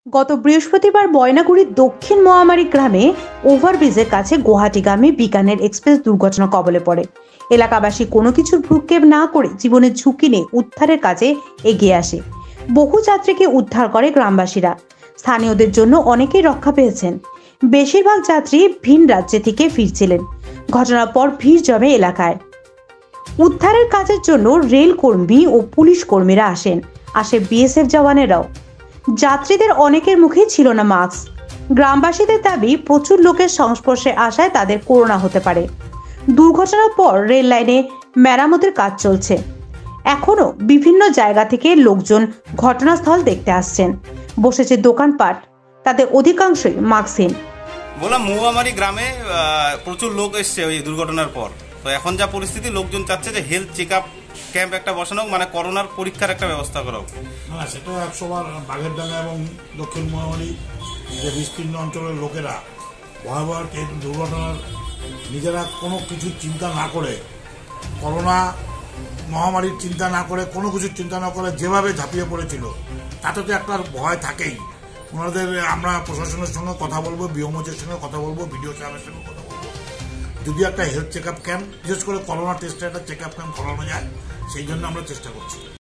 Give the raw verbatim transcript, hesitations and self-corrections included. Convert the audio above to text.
গত বৃহস্পতিবার ময়নাগুড়ির দক্ষিণ মহামারী গ্রামে ওভারব্রিজের কাছে গুয়াহাটিগামী বিকানের এক্সপ্রেস দুর্ঘটনা কবলে পড়ে। এলাকাবাসী কোনো কিছুর ভ্রুক্ষেপ না করে জীবনের ঝুঁকি নিয়ে উদ্ধারের কাজে এগিয়ে আসে। বহু যাত্রীকে উদ্ধার করে গ্রামবাসীরা। স্থানীয়দের জন্য অনেকেই রক্ষা পেয়েছেন। বেশিরভাগ যাত্রী ভিন রাজ্য থেকে ফিরছিলেন। ঘটনার পর ভিড় জমে এলাকায়। উদ্ধারের কাজের জন্য রেল কর্মী ও পুলিশ কর্মীরা আসেন, আসে বিএসএফ জওয়ানেরাও। যাত্রীদের অনেকের মুখে ছিল না মাস্ক। গ্রামবাসীদের দাবি, প্রচুর লোকের সংস্পর্শে আসায় তাদের করোনা হতে পারে। দুর্ঘটনার পর রেল লাইনে মেরামতের কাজ চলছে। এখনো বিভিন্ন জায়গা থেকে লোকজন ঘটনাস্থল দেখতে আসছেন। বসেছে দোকানপাট, তাদের অধিকাংশই মাস্কহীন। বললাম মহুয়ামারি গ্রামে প্রচুর লোক এসছে ওই দুর্ঘটনার পর। তো এখন যা পরিস্থিতি, লোকজন চাচ্ছে যে হেলথ চেক আপ ক্যাম্প একটা বসানো হোক, মানে করোনার পরীক্ষার একটা ব্যবস্থা করা হোক। হ্যাঁ, সেটা একশোবার বাগেরডাঙ্গা এবং দক্ষিণ মহামারী যে বিস্তীর্ণ অঞ্চলের লোকেরা ভয়াবহ দুর্ঘটনার নিজেরা কোনো কিছু চিন্তা না করে, করোনা মহামারীর চিন্তা না করে, কোনো কিছু চিন্তা না করে যেভাবে ঝাঁপিয়ে পড়েছিল, তাতে তো একটা ভয় থাকেই। ওনাদের আমরা প্রশাসনের সঙ্গে কথা বলবো, বিওমোচের সঙ্গে কথা বলবো, বিডিও সাহেবের সঙ্গে কথা বলবো, যদি একটা হেলথ চেক আপ ক্যাম্প, বিশেষ করে করোনা টেস্টের একটা চেক আপ ক্যাম্প করানো যায়, সেই জন্য আমরা চেষ্টা করছি।